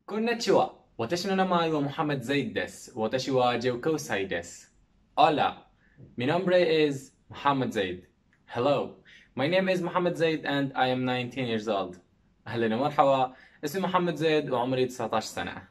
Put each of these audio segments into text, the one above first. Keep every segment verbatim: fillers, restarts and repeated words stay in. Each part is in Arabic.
Konnichiwa. Watashi no namae wa Muhammad Zaid desu. Watashi wa Joukousai desu. Hola. Mi nombre is Muhammad Zaid. Hello. My name is Muhammad Zaid and I am nineteen years old. أهلا ومرحبا. اسمي محمد زيد وعمري تسعة عشر سنة.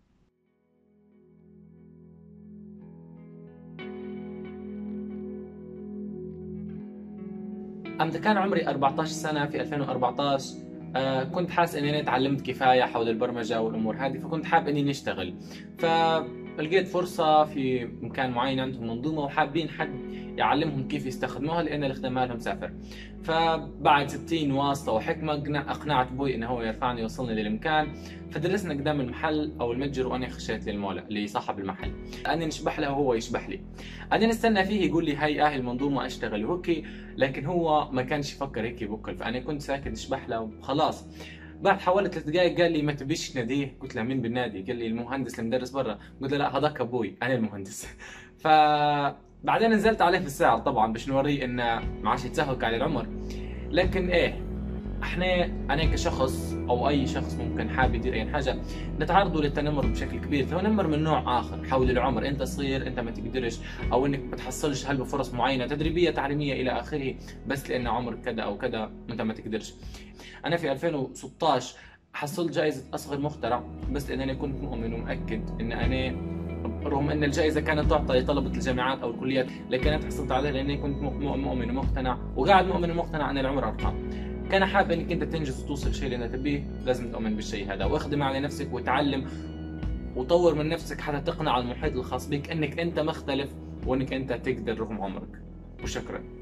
أمتى كان عمري أربعة عشر سنة في ألفين وأربعة عشر. آه كنت حاسس اني انا تعلمت كفايه حول البرمجه والامور هذه، فكنت حاب اني نشتغل. فلقيت فرصه في مكان معين عندهم منظومه وحابين حد يعلمهم كيف يستخدموها لان الاخدام لهم مسافر. فبعد ستين واسطه وحكمه اقنعت ابوي انه هو يرفعني يوصلني للمكان. فدرسنا قدام المحل او المتجر وانا خشيت للمولى لصاحب المحل. اني نشبح له وهو يشبح لي. انا نستنى فيه يقول لي هي اهل المنظومه اشتغل وهيك، لكن هو ما كانش يفكر هيك بكل. فانا كنت ساكت اشبح له وخلاص. بعد حوالي ثلاث دقائق قال لي ما تبيش تناديه؟ قلت له مين بالنادي؟ قال لي المهندس المدرس برا. قلت له لا هذاك ابوي انا المهندس. ف بعدين نزلت عليه في السعر طبعا باش نوريه انه ما عادش يتسهل على العمر. لكن ايه، احنا انا كشخص او اي شخص ممكن حابب يدير اي حاجه نتعرضوا للتنمر بشكل كبير. تنمر من نوع اخر حول العمر، انت صغير انت ما تقدرش، او انك ما تحصلش هل بفرص معينه تدريبيه تعليميه الى اخره بس لان عمرك كذا او كذا انت ما تقدرش. انا في ألفين وستة عشر حصلت جائزه اصغر مخترع بس لان انا كنت مؤمن ومؤكد ان انا، رغم ان الجائزه كانت تعطى لطلبه الجامعات او الكليات، لكن انا حصلت عليها لاني كنت مؤمن ومقتنع وقاعد مؤمن ومقتنع ان العمر ارقام. كان حابب انك انت تنجز وتوصل للشيء اللي انت تبيه، لازم تؤمن بالشيء هذا واخدم على نفسك وتعلم وطور من نفسك حتى تقنع المحيط الخاص بك انك انت مختلف وانك انت تقدر رغم عمرك. وشكرا.